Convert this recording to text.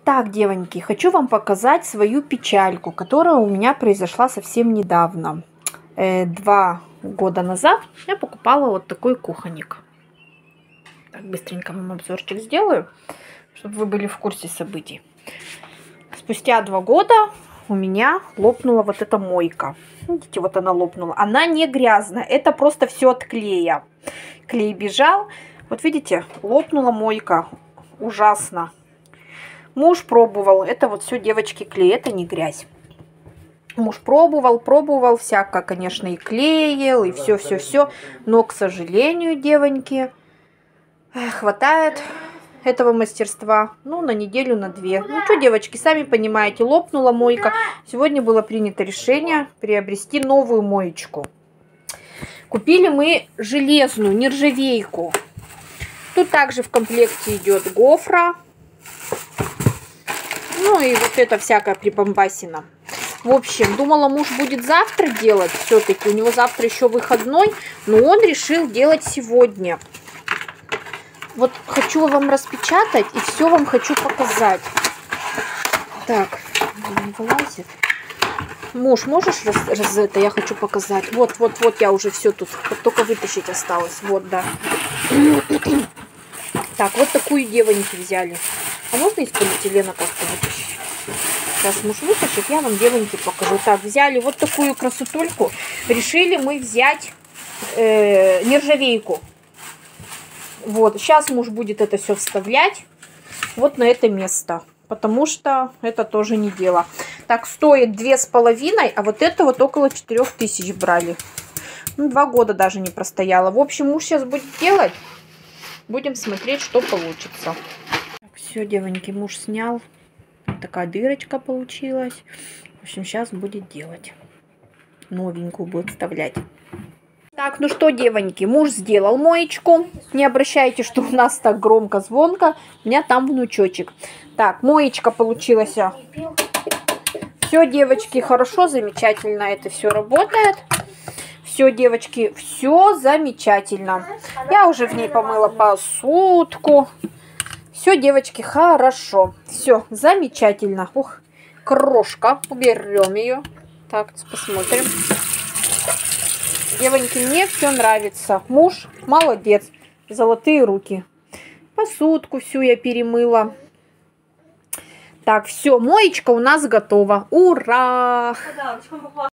Так, девоньки, хочу вам показать свою печальку, которая у меня произошла совсем недавно. 2 года назад я покупала вот такой кухонник. Так, быстренько вам обзорчик сделаю, чтобы вы были в курсе событий. Спустя 2 года у меня лопнула вот эта мойка. Видите, вот она лопнула. Она не грязная, это просто все от клея. Клей бежал. Вот видите, лопнула мойка. Ужасно. Муж пробовал. Это вот все, девочки, клей, это не грязь. Муж пробовал, всяко, конечно, и клеил, и все. Но, к сожалению, девоньки, хватает этого мастерства, ну, на неделю, на 2. Ну, что, девочки, сами понимаете, лопнула мойка. Сегодня было принято решение приобрести новую моечку. Купили мы железную нержавейку. Тут также в комплекте идет гофра. Ну, и вот это всякая прибамбасина. В общем, думала, муж будет завтра делать. Все-таки у него завтра еще выходной. Но он решил делать сегодня. Вот хочу вам распечатать и все вам хочу показать. Так, не вылазит. Муж, можешь это? Я хочу показать. Вот, я уже все тут. Только вытащить осталось. Вот, да. Так, вот такую, девоньки, взяли. А можно из полиэтилена как-то вытащить? Сейчас муж вытащит, я вам, девоньки, покажу. Так, взяли вот такую красотульку. Решили мы взять нержавейку. Вот, сейчас муж будет это все вставлять вот на это место. Потому что это тоже не дело. Так, стоит 2,5, а вот это вот около 4000 брали. Ну, 2 года даже не простояла. В общем, муж сейчас будет делать. Будем смотреть, что получится. Все, девоньки, муж снял. Такая дырочка получилась. В общем, сейчас будет делать. Новенькую будет вставлять. Так, ну что, девоньки, муж сделал моечку. Не обращайте, что у нас так громко-звонко. У меня там внучочек. Так, моечка получилась. Все, девочки, хорошо, замечательно это все работает. Все, девочки, все замечательно. Я уже в ней помыла посудку. Все, девочки, хорошо. Все, замечательно. Ух, крошка. Уберем ее. Так, посмотрим. Девоньки, мне все нравится. Муж молодец. Золотые руки. Посудку всю я перемыла. Так, все, моечка у нас готова. Ура!